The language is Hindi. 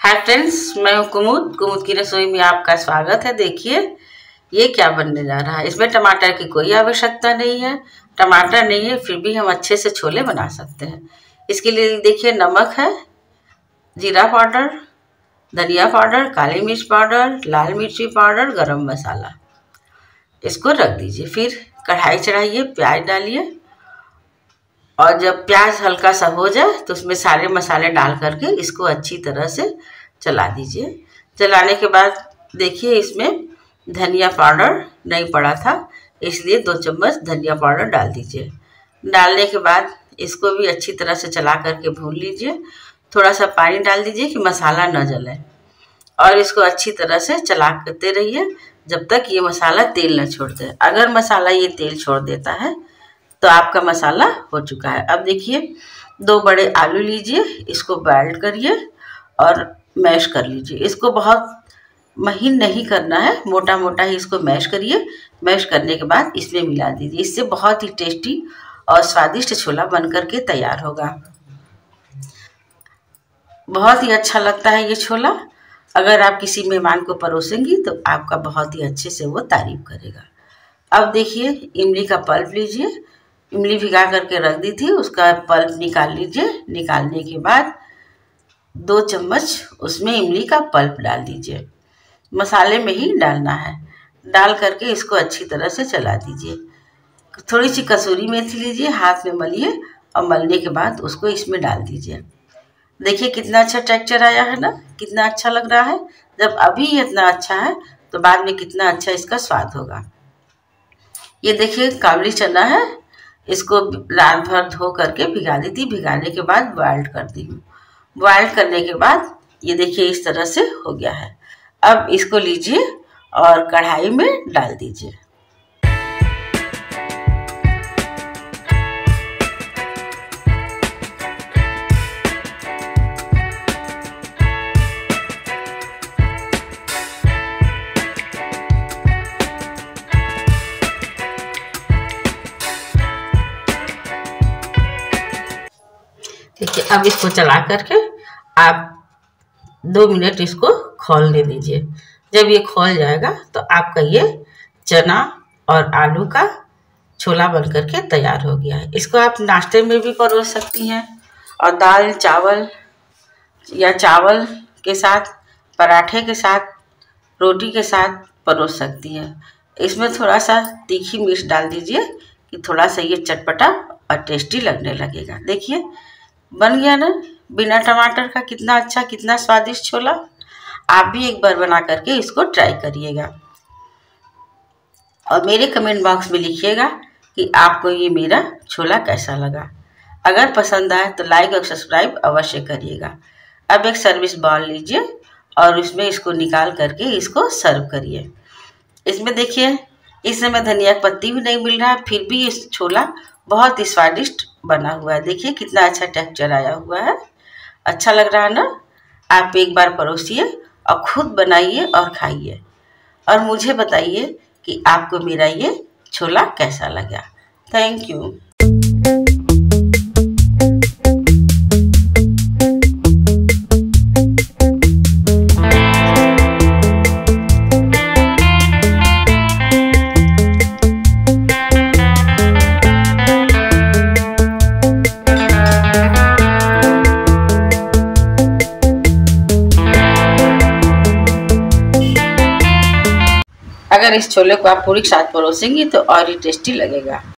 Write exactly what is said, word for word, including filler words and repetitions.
हाय फ्रेंड्स, मैं हूँ कुमुद। कुमुद की रसोई में आपका स्वागत है। देखिए ये क्या बनने जा रहा है। इसमें टमाटर की कोई आवश्यकता नहीं है। टमाटर नहीं है फिर भी हम अच्छे से छोले बना सकते हैं। इसके लिए देखिए नमक है, जीरा पाउडर, धनिया पाउडर, काली मिर्च पाउडर, लाल मिर्ची पाउडर, गरम मसाला। इसको रख दीजिए। फिर कढ़ाई चढ़ाइए, प्याज डालिए और जब प्याज हल्का सा हो जाए तो उसमें सारे मसाले डाल करके इसको अच्छी तरह से चला दीजिए। चलाने के बाद देखिए इसमें धनिया पाउडर नहीं पड़ा था, इसलिए दो चम्मच धनिया पाउडर डाल दीजिए। डालने के बाद इसको भी अच्छी तरह से चला करके भून लीजिए। थोड़ा सा पानी डाल दीजिए कि मसाला न जले और इसको अच्छी तरह से चला करते रहिए जब तक ये मसाला तेल न छोड़ दे। अगर मसाला ये तेल छोड़ देता है तो आपका मसाला हो चुका है। अब देखिए दो बड़े आलू लीजिए, इसको बॉइल करिए और मैश कर लीजिए। इसको बहुत महीन नहीं करना है, मोटा मोटा ही इसको मैश करिए। मैश करने के बाद इसमें मिला दीजिए। इससे बहुत ही टेस्टी और स्वादिष्ट छोला बन करके तैयार होगा। बहुत ही अच्छा लगता है ये छोला। अगर आप किसी मेहमान को परोसेंगी तो आपका बहुत ही अच्छे से वो तारीफ करेगा। अब देखिए इमली का पल्प लीजिए। इमली भिगा करके रख दी थी, उसका पल्प निकाल लीजिए। निकालने के बाद दो चम्मच उसमें इमली का पल्प डाल दीजिए। मसाले में ही डालना है। डाल करके इसको अच्छी तरह से चला दीजिए। थोड़ी सी कसूरी मेथी लीजिए, हाथ में मलिए और मलने के बाद उसको इसमें डाल दीजिए। देखिए कितना अच्छा टेक्सचर आया है ना, कितना अच्छा लग रहा है। जब अभी इतना अच्छा है तो बाद में कितना अच्छा इसका स्वाद होगा। ये देखिए काबुली चना है, इसको रात भर धो करके भिगा दी थी। भिगाने के बाद बॉइल्ड कर दी हूँ। बॉइल्ड करने के बाद ये देखिए इस तरह से हो गया है। अब इसको लीजिए और कढ़ाई में डाल दीजिए। देखिए अब इसको चला करके आप दो मिनट इसको खौलने दीजिए। जब ये खौल जाएगा तो आपका ये चना और आलू का छोला बन करके तैयार हो गया है। इसको आप नाश्ते में भी परोस सकती हैं और दाल चावल या चावल के साथ, पराठे के साथ, रोटी के साथ परोस सकती हैं। इसमें थोड़ा सा तीखी मिर्च डाल दीजिए कि थोड़ा सा ये चटपटा और टेस्टी लगने लगेगा। देखिए बन गया ना बिना टमाटर का, कितना अच्छा, कितना स्वादिष्ट छोला। आप भी एक बार बना करके इसको ट्राई करिएगा और मेरे कमेंट बॉक्स में लिखिएगा कि आपको ये मेरा छोला कैसा लगा। अगर पसंद आए तो लाइक और सब्सक्राइब अवश्य करिएगा। अब एक सर्विस बाउल लीजिए और उसमें इसको निकाल करके इसको सर्व करिए। इसमें देखिए इस समय धनिया पत्ती भी नहीं मिल रहा है, फिर भी इस छोला बहुत ही स्वादिष्ट बना हुआ है। देखिए कितना अच्छा टेक्सचर आया हुआ है। अच्छा लग रहा है ना। आप एक बार परोसिए और खुद बनाइए और खाइए और मुझे बताइए कि आपको मेरा ये छोला कैसा लगा। Thank you. अगर इस छोले को आप पूरी के साथ परोसेंगी तो और ही टेस्टी लगेगा।